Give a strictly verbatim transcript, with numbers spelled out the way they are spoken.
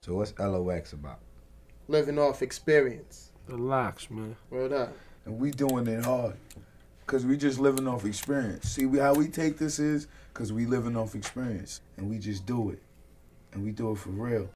So what's L O X about? Living off experience. The LOX, man. Word up. And we doing it hard. Cause we just living off experience. See we, how we take this is, cause we living off experience. And we just do it. And we do it for real.